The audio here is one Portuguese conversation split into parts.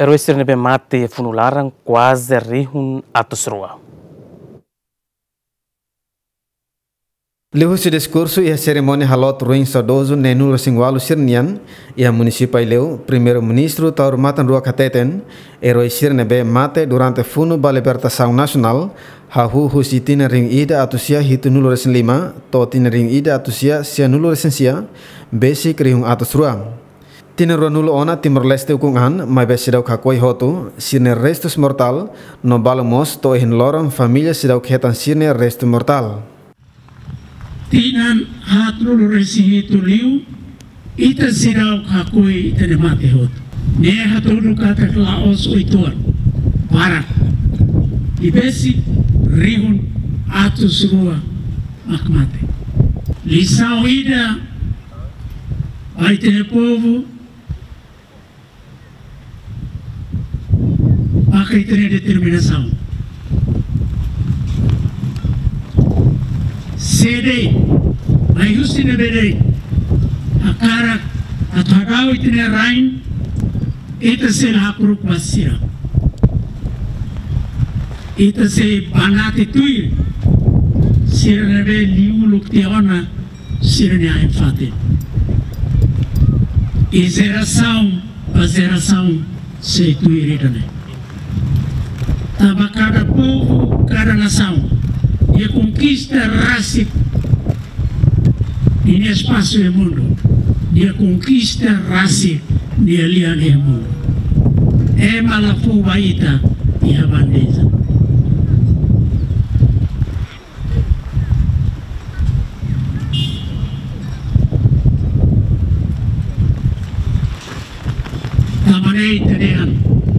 Eroi nebe mate funularan quase rihun atus rua. Leu seu discurso e a cerimônia halot ruim saudoso nenul singwalu sirnian e a município leu primeiro-ministro taur matan rua kateten eroi sirnebe mate durante funo ba libertação nacional hahu husitina ring ida atusia hitu nulo resen 5 to tina ring ida atusia sia nulo resensia basic riung atus rua. Tina rua nulo ona Timor Leste ukungan mai besidau kakoi hotu sirne restos mortal no balamos to hin lorong familia sidau ketan sirne resto mortal. Tinan hatru resi itu liu ita sirau kakui ita de mate hot ne hatru kata laos oituan barak ibesi rihun atus rua makmate lisau ida aite povo pakai ita determinação sede mai hustine bede akarak atagaw itine rain ita se hakruk basira ita se banati tuir sirebe liuluk tiona sirne ai fate e geração se tuiridane taba cada povo cada nação e a conquista racial no espaço do mundo, e a conquista racial de aliar do mundo. É malafu baita e a bandeza. Tamanei tenean,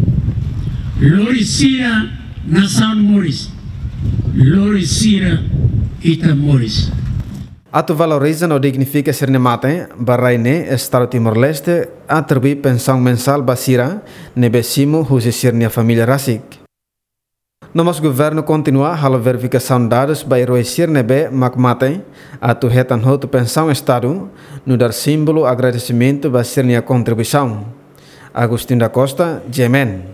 Loricira nação Moris. Loricira ita Moris. Atu valoriza ou dignifica sirne mate, barraine Estado Timor-Leste atribui pensão mensal basira nebesimo husi sirne família rasik. Nosso governo continua a verificação dados by roi sirne be makmate atu hetan hotu pensão Estado no dar símbolo agradecimento ba sirne contribuição. Agustin da Costa, Jemen.